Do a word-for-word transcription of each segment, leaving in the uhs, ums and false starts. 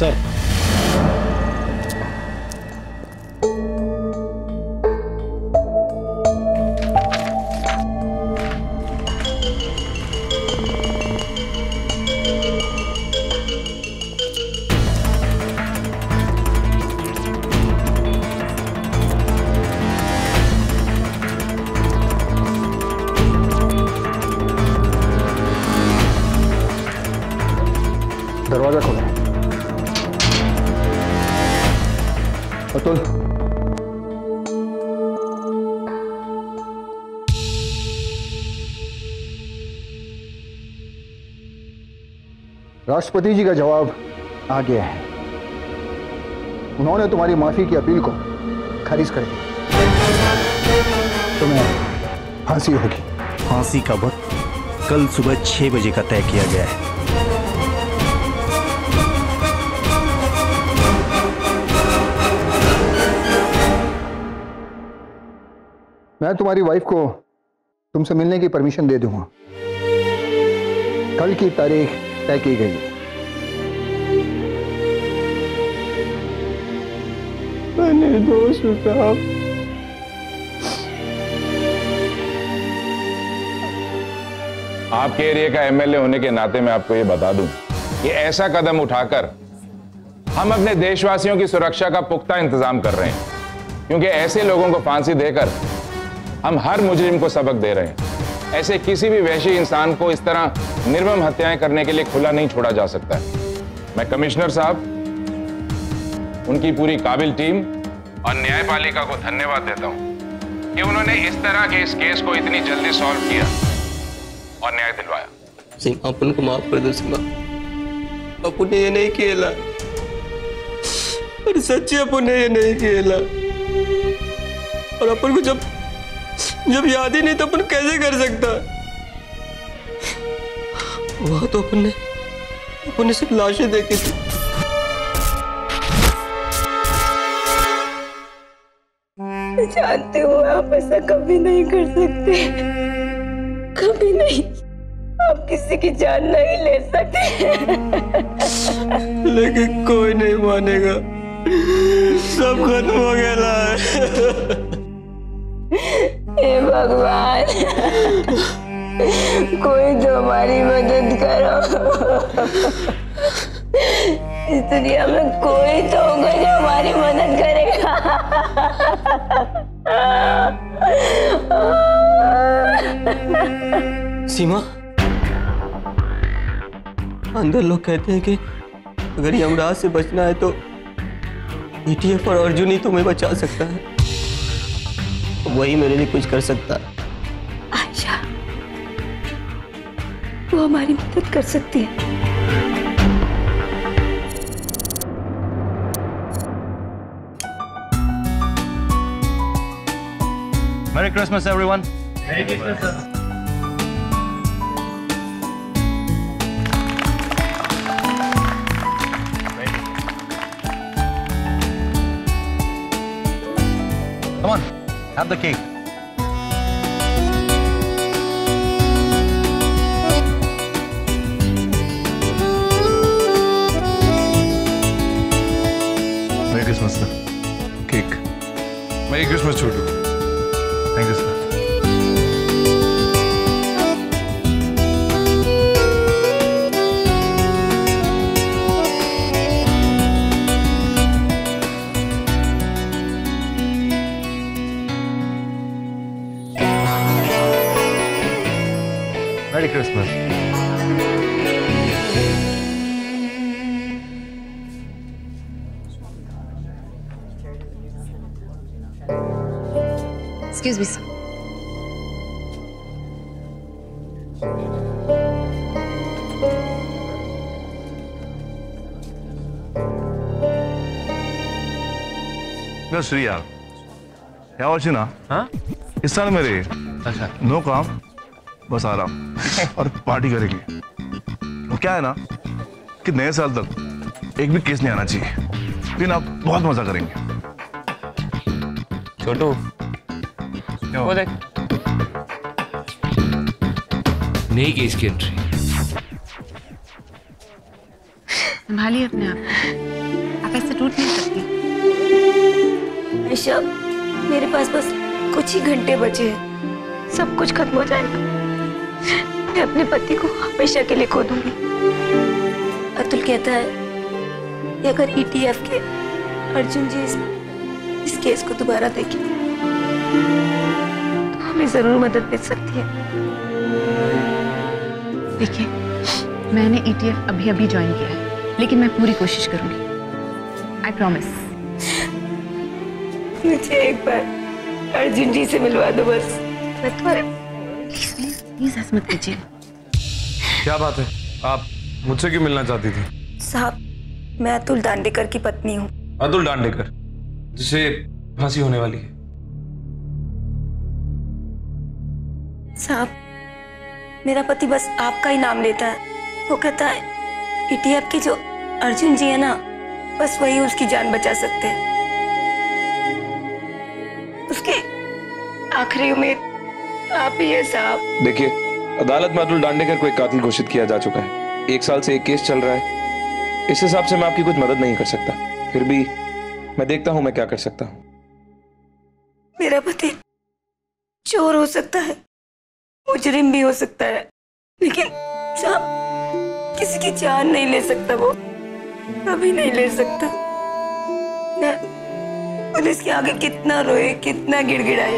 Sir. दरवाजा खोलो। अतुल, राष्ट्रपति जी का जवाब आ गया है। उन्होंने तुम्हारी माफी की अपील को खारिज कर दिया। तुम्हें फांसी होगी। फांसी का वक्त कल सुबह छह बजे का तय किया गया है। मैं तुम्हारी वाइफ को तुमसे मिलने की परमिशन दे दूंगा। कल की तारीख तय की गई। मैंने दोस्त साहब, आपके एरिया का एमएलए होने के नाते मैं आपको ये बता दूं कि ऐसा कदम उठाकर हम अपने देशवासियों की सुरक्षा का पुख्ता इंतजाम कर रहे हैं, क्योंकि ऐसे लोगों को फांसी देकर हम हर मुजरिम को सबक दे रहे हैं। ऐसे किसी भी वहशी इंसान को इस तरह निर्मम हत्याएं करने के लिए खुला नहीं छोड़ा जा सकता है। मैं कमिश्नर साहब, उनकी पूरी काबिल टीम और न्यायपालिका को धन्यवाद देता हूं कि उन्होंने इस तरह के इस केस को इतनी जल्दी सॉल्व किया और न्याय दिलवाया। सीमा, अपन को माफ कर दो सीमा। अपन ने ये नहीं किया, अरे सच्ची अपन ने ये नहीं किया। और अपन को जब जब याद ही नहीं तो अपन कैसे कर सकता। वहां तो अपन ने अपन ने सिर्फ लाशें देखी थी। जानते हो आप ऐसा कभी नहीं कर सकते, कभी नहीं। आप किसी की जान नहीं ले सकते। लेकिन कोई नहीं मानेगा, सब खत्म हो गया है। हे भगवान, कोई तो हमारी मदद करो। इस दुनिया में कोई तो होगा जो हमारी मदद करेगा। सीमा, अंदर लोग कहते हैं कि अगर यमराज से बचना है तो ईटीएफ और अर्जुन ही तुम्हें बचा सकता है। वही मेरे लिए कुछ कर सकता है। आयशा, वो हमारी मदद कर सकती है। Merry Christmas, everyone. Merry Christmas, sir. Come on, have the cake. Merry Christmas, sir. Cake. Merry Christmas, Chotu. Thank you, sir. Merry Christmas. Excuse me, sir. No, Shriya. क्या हो ना? हाँ? इस साल मेरे अच्छा नो काम बस आराम और पार्टी करेंगे। और क्या है ना कि नए साल तक एक भी केस नहीं आना चाहिए, फिर आप बहुत मजा करेंगे। छोटू, वो देख, नई केस की एंट्री। संभालिए अपने आप। टूट नहीं सकती। आयशा, मेरे पास बस कुछ ही घंटे बचे हैं, सब कुछ खत्म हो जाएगा। मैं अपने पति को हमेशा के लिए खो दूंगी। अतुल कहता है कि अगर ईटीएफ के अर्जुन जी इस, इस केस को दोबारा देखें तो हमें जरूर मदद मिल सकती है। देखिए, मैंने ईटीएफ अभी अभी ज्वाइन किया है, लेकिन मैं पूरी कोशिश करूंगी। I promise. मुझे एक बार अर्जुन जी से मिलवा दो बस। मैं तुम्हारे प्लीज प्लीज प्लीज ऐसा मत कीजिए। क्या बात है, आप मुझसे क्यों मिलना चाहती थी? साहब, मैं अतुल दांडेकर की पत्नी हूँ। अतुल दांडेकर, जिसे फांसी होने वाली है। साहब, मेरा पति बस आपका ही नाम लेता है। वो कहता है ईटीएफ के जो अर्जुन जी है ना, बस वही उसकी जान बचा सकते हैं। उसकी आखिरी उम्मीद आप ही है साहब। देखिए, अदालत में अतुल दांडेकर को एक कातिल घोषित किया जा चुका है। एक साल से एक केस चल रहा है। इस हिसाब से मैं आपकी कुछ मदद नहीं कर सकता, फिर भी मैं देखता हूं मैं क्या कर सकता हूं। मेरा पति चोर हो सकता है, मुजरिम भी हो सकता है, लेकिन साहब किसी की जान नहीं ले सकता। वो कभी नहीं ले सकता। मैं पुलिस के आगे कितना रोए, कितना गिड़गिड़ाए,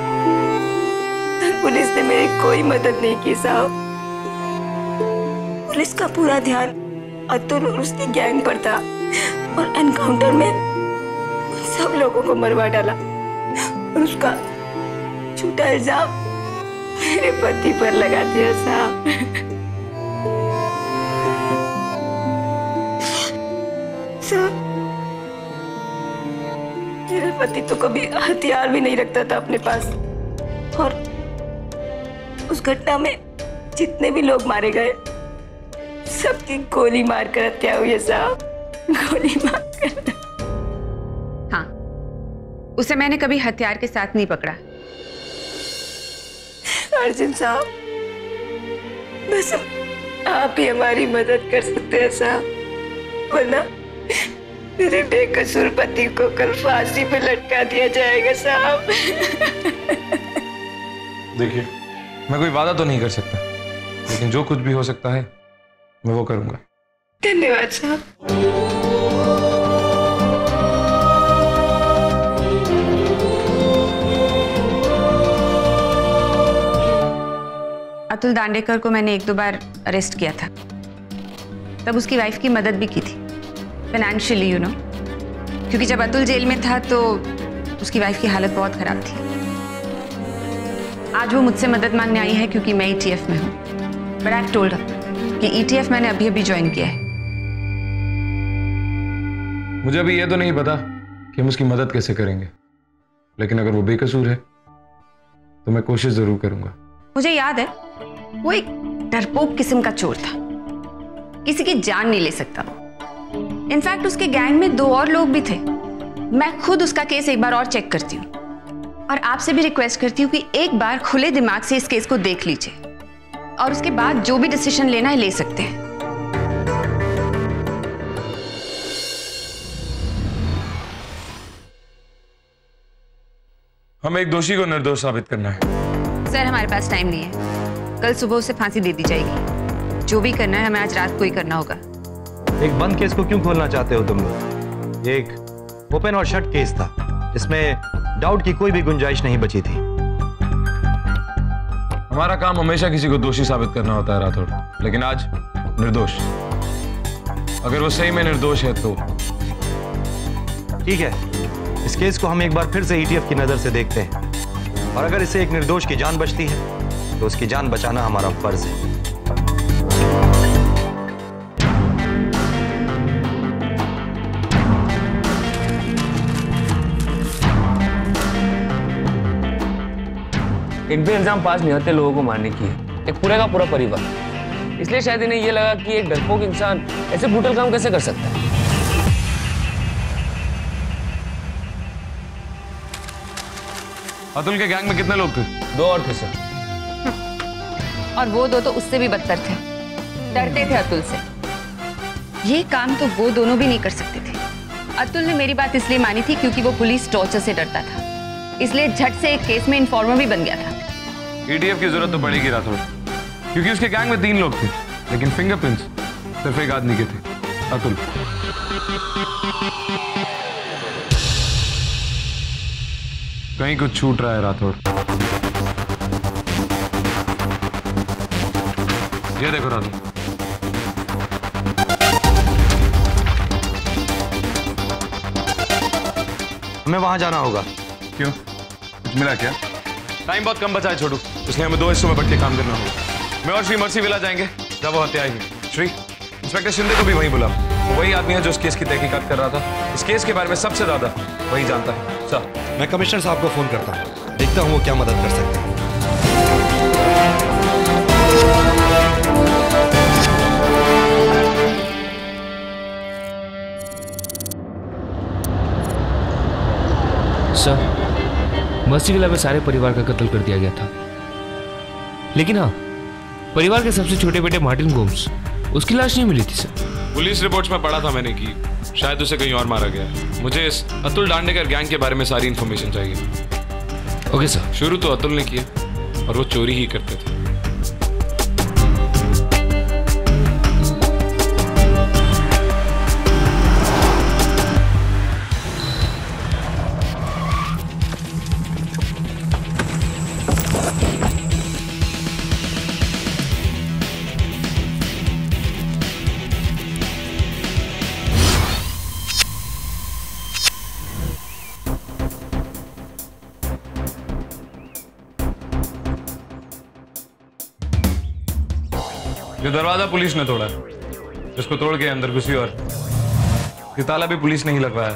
पुलिस ने मेरी कोई मदद नहीं की साहब। पुलिस का पूरा ध्यान अतुल और उसकी गैंग पर था और एनकाउंटर में उन सब लोगों को मरवा डाला और उसका झूठा इल्जाम मेरे पति पर लगा दिया साहब। साहब, मेरा पति तो कभी हथियार भी नहीं रखता था अपने पास, और उस घटना में जितने भी लोग मारे गए सबकी गोली मारकर हत्या हुई है साहब। गोली मारकर। हाँ, उसे मैंने कभी हथियार के साथ नहीं पकड़ा। अर्जुन साहब, बस आप ही हमारी मदद कर सकते हैं साहब, वरना मेरे बेकसूर पति को कल फांसी पे लटका दिया जाएगा साहब। देखिए, मैं कोई वादा तो नहीं कर सकता, लेकिन जो कुछ भी हो सकता है मैं वो करूंगा। धन्यवाद साहब। अतुल दांडेकर को मैंने एक दो बार अरेस्ट किया था, तब उसकी वाइफ की मदद भी की थी फाइनेंशियली, यू नो, क्योंकि जब अतुल जेल में था तो उसकी वाइफ की हालत बहुत खराब थी। आज वो मुझसे मदद मांगने आई है क्योंकि मैं ईटीएफ में हूँ, बट आई टोल्ड हर कि ईटीएफ मैंने अभी अभी ज्वाइन किया है। मुझे अभी ये तो नहीं पता कि हम उसकी मदद कैसे करेंगे, लेकिन अगर वो बेकसूर है तो मैं कोशिश जरूर करूंगा। मुझे याद है, वो एक डरपोक किस्म का चोर था, किसी की जान नहीं ले सकता। इनफैक्ट उसके गैंग में दो और लोग भी थे। मैं खुद उसका केस एक बार और चेक करती हूँ और आपसे भी रिक्वेस्ट करती हूँ कि एक बार खुले दिमाग से इस केस को देख लीजिए और उसके बाद जो भी डिसीजन लेना है ले सकते हैं। हमें एक दोषी को निर्दोष साबित करना है। सर, हमारे पास टाइम नहीं है, कल सुबह उसे फांसी दे दी जाएगी। जो भी करना है हमें आज रात को ही करना होगा। एक बंद केस को क्यों खोलना चाहते हो तुम लोग? ये एक ओपन और शट केस था, इसमें डाउट की कोई भी गुंजाइश नहीं बची थी। हमारा काम हमेशा किसी को दोषी साबित करना होता है राठौड़, लेकिन आज निर्दोष। अगर वो सही में निर्दोष है तो ठीक है, इस केस को हम एक बार फिर से ईटीएफ की नजर से देखते हैं, और अगर इससे एक निर्दोष की जान बचती है तो उसकी जान बचाना हमारा फर्ज है। एक भी एग्जाम पास नहीं होते लोगों को मारने की है, एक पूरे का पूरा परिवार। इसलिए शायद इन्हें ये लगा कि एक डरपोक इंसान ऐसे ब्रूटल काम कैसे कर सकता है। अतुल के गैंग में कितने लोग थे? दो और थे सर। और वो दो तो उससे भी बदतर थे, डरते थे अतुल से। ये काम तो वो दोनों भी नहीं कर सकते थे, अतुल ने मेरी बात इसलिए मानी थी क्योंकि वो पुलिस टॉर्चर से डरता था, इसलिए झट से एक केस में इन्फॉर्मर भी बन गया था। ईटीएफ की जरूरत तो पड़ेगी राठौड़, क्योंकि उसके गैंग में तीन लोग थे, लेकिन फिंगरप्रिंट्स सिर्फ एक आदमी के थे, अतुल। कहीं कुछ छूट रहा है राठौड़। ये देखो राठौड़, हमें वहां जाना होगा। क्यों, कुछ मिला क्या? टाइम बहुत कम बचा है छोटू, इसलिए हमें दो हिस्सों में बट के काम करना होगा। मैं और श्री मर्सी विला जाएंगे जब वो हत्या आएगी। श्री, इंस्पेक्टर शिंदे को भी वहीं बुला, वो वही आदमी है जो इस केस की तहकीकात कर रहा था। इस केस के बारे में सबसे ज्यादा वही जानता है। सर, मैं कमिश्नर साहब को फोन करता हूँ, देखता हूँ वो क्या मदद कर सकते हैं। सर, मर्सी विला में सारे परिवार का कत्ल कर दिया गया था, लेकिन हाँ, परिवार के सबसे छोटे बेटे मार्टिन गोम्स, उसकी लाश नहीं मिली थी सर। पुलिस रिपोर्ट्स में पढ़ा था मैंने कि शायद उसे कहीं और मारा गया है। मुझे इस अतुल डांडेकर गैंग के बारे में सारी इंफॉर्मेशन चाहिए। Okay sir. शुरू तो अतुल ने किया और वो चोरी ही करते थे। जो दरवाजा पुलिस ने तोड़ा, जिसको तोड़ के अंदर घुसी, और ये ताला भी पुलिस ने ही लगवाया।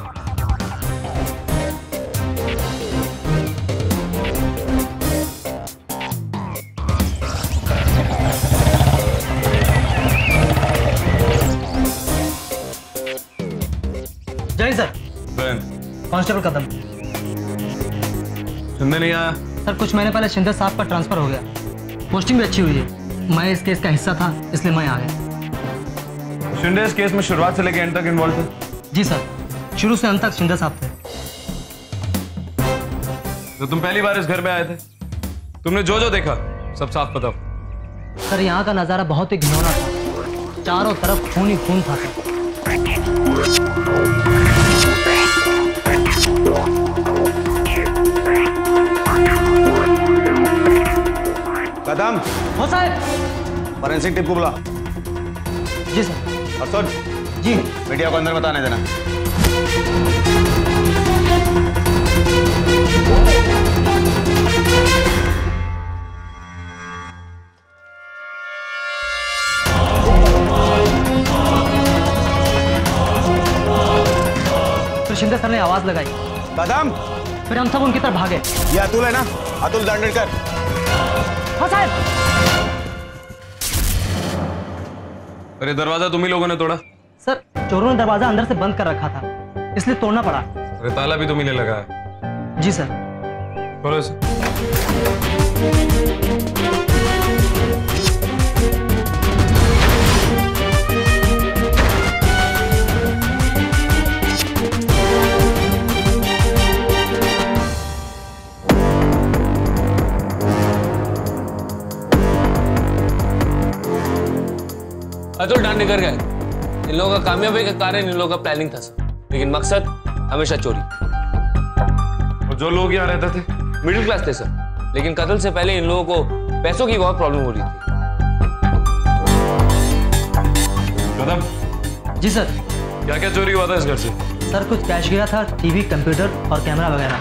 जय सर। कांस्टेबल कदम। शिंदे नहीं आया सर? कुछ महीने पहले शिंदे साहब का ट्रांसफर हो गया, पोस्टिंग भी अच्छी हुई है। मैं इस केस का हिस्सा था, इसलिए मैं आ गया। शिंदे इस केस में शुरुआत से लेकर एंड तक इन्वॉल्व थे? जी सर, शुरू से अंत तक शिंदे साहब थे। तो तुम पहली बार इस घर में आए थे, तुमने जो जो देखा सब साफ बताओ। सर, यहाँ का नजारा बहुत ही घिनौना था, चारों तरफ खून ही खून था। कदम। हो साहब। फॉरेंसिक टीम को बुला। जी सर। और सुन, जी, मीडिया को अंदर मत आने देना। फिर शिंदे सर ने आवाज लगाई। कदम। फिर हम सब उनकी तरफ भागे। ये अतुल है ना? अतुल दांडेकर। हाँ साहब। अरे दरवाजा तुम ही लोगों ने तोड़ा? सर, चोरों ने दरवाजा अंदर से बंद कर रखा था, इसलिए तोड़ना पड़ा। अरे ताला भी तुम ही ने लगाया? जी सर। खोलो इसे। अतुल डांडेकर गए, इन लोगों का कामयाबी का कारण इन लोगों का प्लानिंग था सर, लेकिन मकसद हमेशा चोरी। और जो लोग यहाँ रहते थे मिडिल क्लास थे सर, लेकिन कत्ल से पहले इन लोगों को पैसों की बहुत प्रॉब्लम हो रही थी। कदम। जी सर। क्या क्या चोरी हुआ था इस घर से? सर, कुछ कैश गया था, टीवी, कंप्यूटर और कैमरा वगैरह।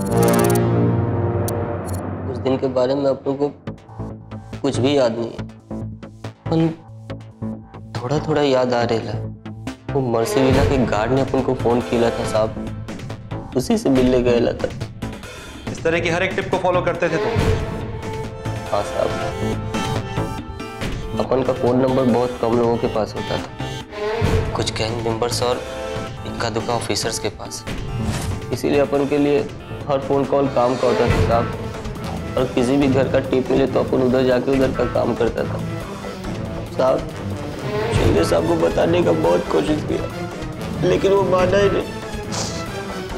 उस दिन के बारे में अपन को कुछ भी याद नहीं है, पर थोड़ा थोड़ा याद आ रहा है। वो मर्सी विला के गार्ड ने अपन को फोन किया था साहब, उसी से मिलने गया था। इस तरह की हर एक टिप को फॉलो करते थे तुम? हाँ साहब, अपन का फोन नंबर बहुत कम लोगों के पास होता था, कुछ गैंग मेंबर्स और इक्का दुक्का ऑफिसर्स के पास। इसीलिए अपन के लिए हर फोन कॉल काम का होता था साहब, और किसी भी घर का टिप मिले तो अपन उधर जाके उधर का काम करता था साहब। शिंदे साहब को बताने का बहुत कोशिश किया, लेकिन वो माना ही नहीं।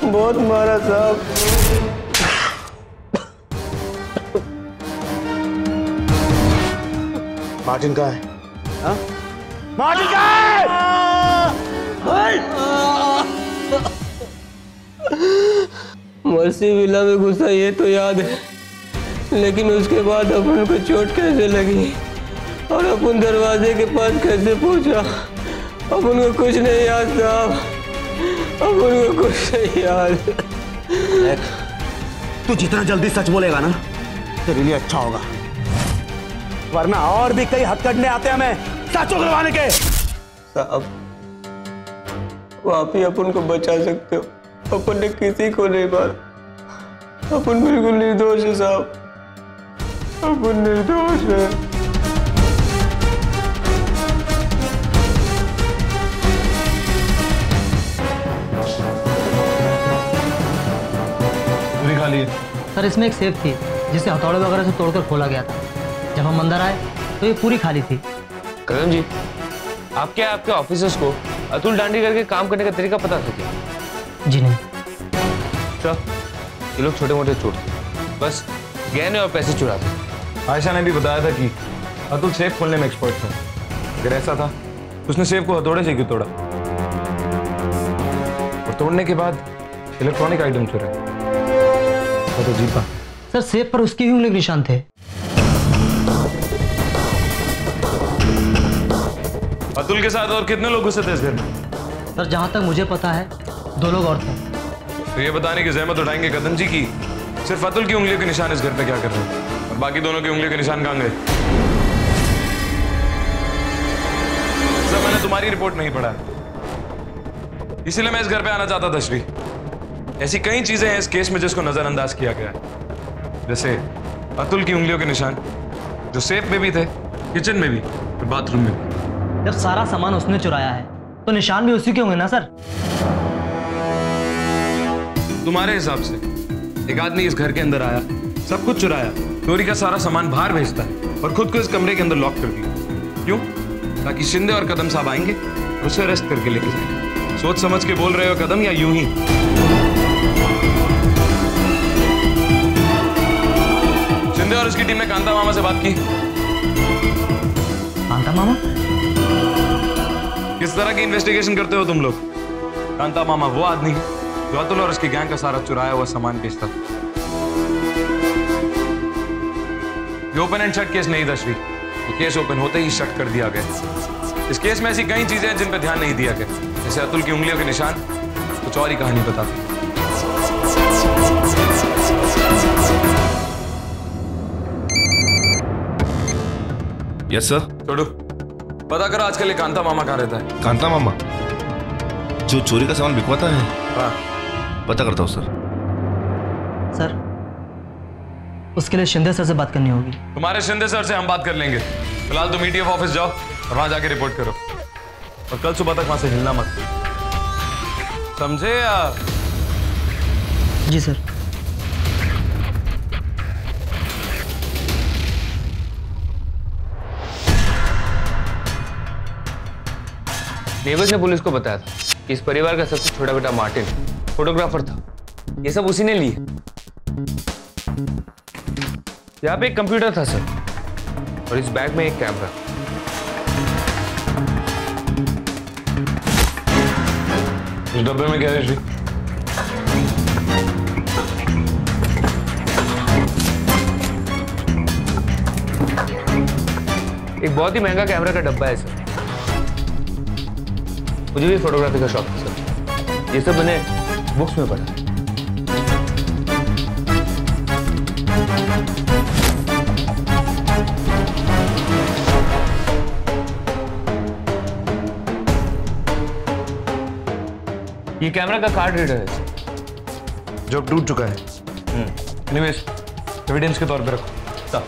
बहुत मारा साहब। मार्टिन कहाँ है? हाँ? मार्टिन कहाँ है? मर्सी विला में घुसा ये तो याद है, लेकिन उसके बाद अपन को चोट कैसे लगी और अपन दरवाजे के पास कैसे पहुंचा, अपन को कुछ नहीं याद साहब, अपन को कुछ नहीं याद। तू जितना जल्दी सच बोलेगा ना तेरे लिए अच्छा होगा, वरना और भी कई हथकंडे आते हैं हमें सच उगलवाने के। साहब आप ही अपन को बचा सकते हो, अपन ने किसी को नहीं मारा, अपन बिल्कुल निर्दोष है साहब, अपन निर्दोष है। पूरी खाली है सर। इसमें एक सेफ थी जिसे हथौड़े वगैरह से तोड़कर खोला गया था। जब हम अंदर आए तो ये पूरी खाली थी। कदम जी, आपके आपके ऑफिसर्स को अतुल डांडी करके काम करने का तरीका पता था क्या? जी नहीं। अच्छा, ये लोग छोटे मोटे चोर थे, बस गहने और पैसे चुराते। आयशा ने भी बताया था कि अतुल सेफ खोलने में एक्सपर्ट था। अगर ऐसा था तो उसने सेफ को हथौड़े से क्यों तोड़ा, और तोड़ने के बाद इलेक्ट्रॉनिक आइटम चुरा तो जीपा। सर सेफ पर उसकी ही उंगली के निशान थे। अतुल के साथ और कितने लोग घुसे थे इस घर में? सर जहां तक मुझे पता है दो लोग और थे। तो ये बताने की जहमत उठाएंगे कदम जी की सिर्फ अतुल की उंगलियों के निशान इस घर पे क्या कर रहे हैं, और बाकी दोनों की उंगलियों के निशान कहां गए? सर मैंने तुम्हारी रिपोर्ट नहीं पढ़ा, इसीलिए मैं इस घर पे आना चाहता था श्री। ऐसी कई चीजें हैं इस केस में जिसको नजरअंदाज किया गया है, जैसे अतुल की उंगलियों के निशान जो सेफ में भी थे, किचन में भी और बाथरूम में भी। जब सारा सामान उसने चुराया है तो निशान भी उसी के होंगे ना सर? तुम्हारे हिसाब से एक आदमी इस घर के अंदर आया, सब कुछ चुराया, चोरी का सारा सामान बाहर भेजता है और खुद को इस कमरे के अंदर लॉक कर दिया, क्यों? ताकि शिंदे और कदम साहब आएंगे और उसे अरेस्ट करके लेके जाएंगे। सोच समझ के बोल रहे हो कदम, या यूं ही? शिंदे और उसकी टीम ने कांता मामा से बात की? कांता मामा? किस तरह की इन्वेस्टिगेशन करते हो तुम लोग? कांता मामा वो आदमी जो अतुल और उसकी गैंग का सारा चुराया हुआ सामान बेचता था। ये ओपन एंड शट केस नहीं था श्री, तो केस ओपन होते ही शट कर दिया गया। इस केस में ऐसी कई चीजें हैं जिन पर ध्यान नहीं दिया गया, जैसे अतुल की उंगलियों के निशान कुछ और ही कहानी बताते। Yes sir. छोड़ो, पता करो आजकल ये कांता मामा कहाँ रहता है। कांता मामा जो चोरी का सामान बिकवाता है? हाँ। पता करता हूँ सर। सर उसके लिए शिंदे सर से बात करनी होगी। तुम्हारे शिंदे सर से हम बात कर लेंगे, फिलहाल तुम ईटीएफ ऑफिस जाओ और वहां जाके रिपोर्ट करो, और कल सुबह तक वहां से हिलना मत, समझे? या जी सर। नेबर्स ने पुलिस को बताया था कि इस परिवार का सबसे छोटा बेटा मार्टिन फोटोग्राफर था। ये सब उसी ने लिए। यहाँ पे एक कंप्यूटर था सर, और इस बैग में एक कैमरा। इस डब्बे में क्या है श्री? एक बहुत ही महंगा कैमरा का डब्बा है सर। मुझे भी फोटोग्राफी का शौक है सर, ये सब मैंने बुक्स में पढ़ा। ये कैमरा का कार्ड रीडर है सर, जो टूट चुका है। एनीवेज एविडेंस के तौर पे रखो। सा।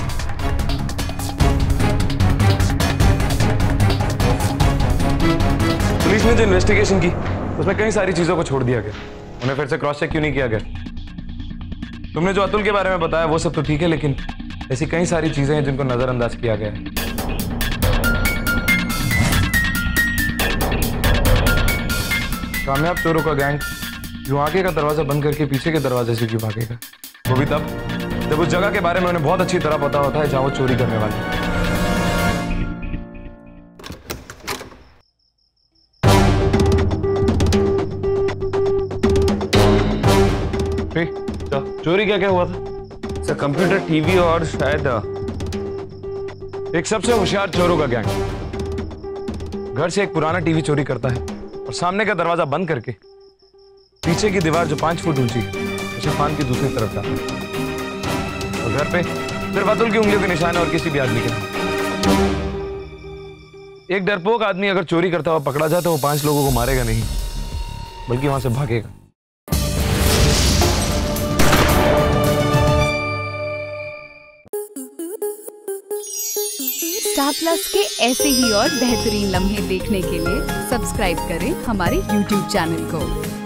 पुलिस ने जो इन्वेस्टिगेशन की उसमें कई सारी चीजों को छोड़ दिया गया, उन्हें फिर से क्रॉस चेक क्यों नहीं किया गया? तुमने जो अतुल के बारे में बताया वो सब तो ठीक है, लेकिन ऐसी कई सारी चीजें हैं जिनको नजरअंदाज किया गया है। कामयाब चोरों का गैंग जो आगे का दरवाजा बंद करके पीछे के दरवाजे से क्यों भागेगा? वो भी तब जब उस जगह के बारे में उन्हें बहुत अच्छी तरह पता होता है जहां वो चोरी करने वाले हैं। चोरी क्या क्या हुआ था? सर कंप्यूटर, टीवी और शायद एक सबसे होशियार चोरों का गैंग घर से एक पुराना टीवी चोरी करता है और सामने का दरवाजा बंद करके पीछे की दीवार जो पांच फुट ऊंची है उसे फान की दूसरी तरफ डालता है। और घर पे सिर्फ अतुल की उंगलियों के निशान और किसी भी आदमी के नहीं। एक डरपोक आदमी अगर चोरी करता हुआ पकड़ा जाए तो वो पांच लोगों को मारेगा नहीं, बल्कि वहां से भागेगा। स्टार प्लस के ऐसे ही और बेहतरीन लम्हे देखने के लिए सब्सक्राइब करें हमारे यूट्यूब चैनल को।